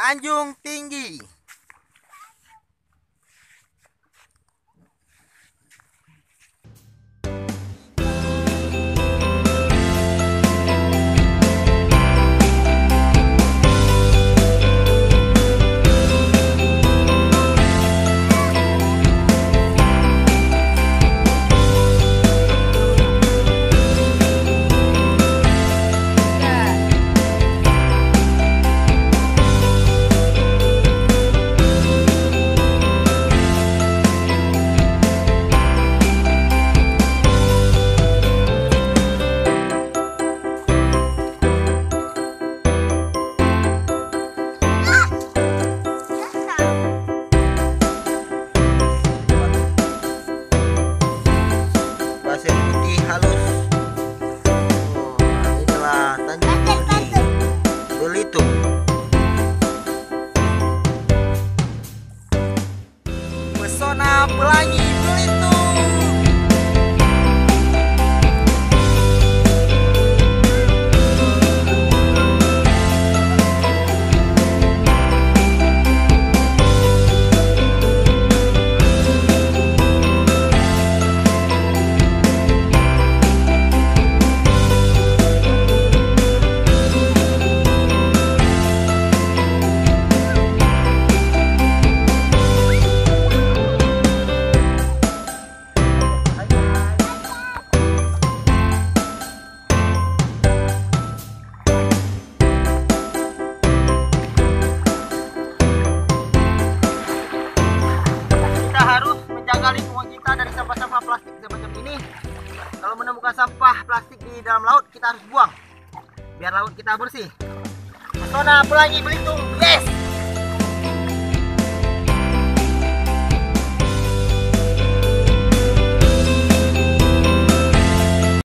Tanjung Tinggi. Pasir putih halus. Inilah Tanjung Tinggi, Belitung. Pesona Pelangi Belitung. Harus menjaga lingkungan kita dari sampah-sampah plastik semacam ini. Kalau menemukan sampah plastik di dalam laut, kita harus buang biar laut kita bersih. Pesona Pelangi Belitung, yes!